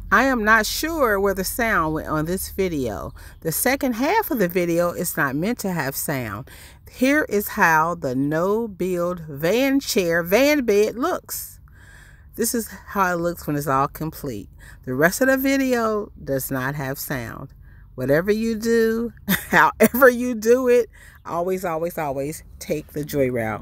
I am not sure where the sound went on this video. The second half of the video is not meant to have sound. Here is how the no-build van bed looks. This is how it looks when it's all complete. The rest of the video does not have sound. Whatever you do, however you do it, always, always, always take the joy route.